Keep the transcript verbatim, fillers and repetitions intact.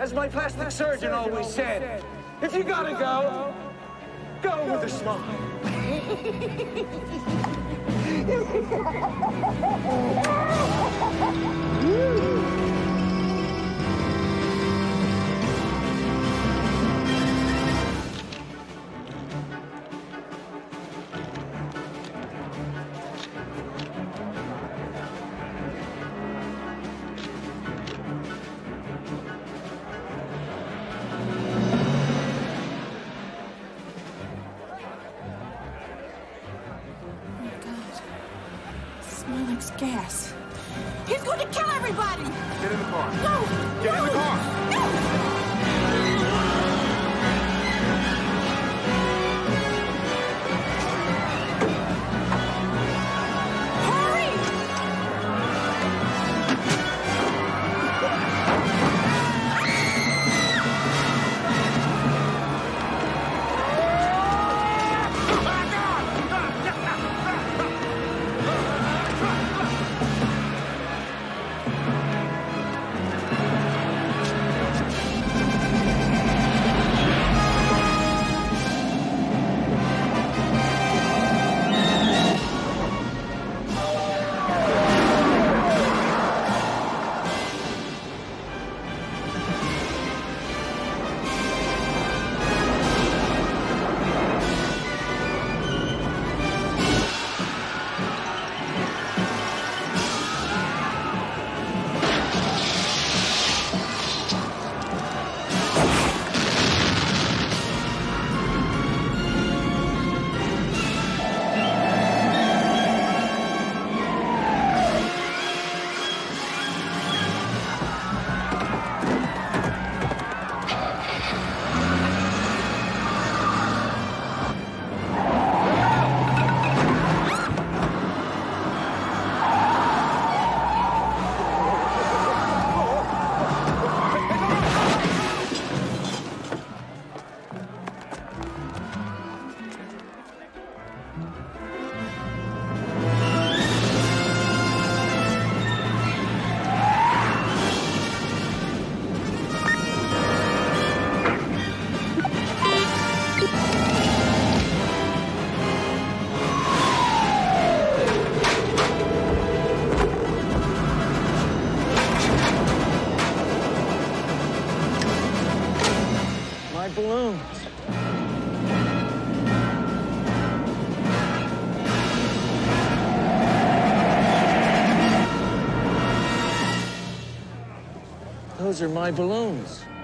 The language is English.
as my plastic surgeon always said, if you gotta go, go with a smile. Gas. He's going to kill everybody! Get in the car. No! Get no, in the car! No! Balloons. Those are my balloons.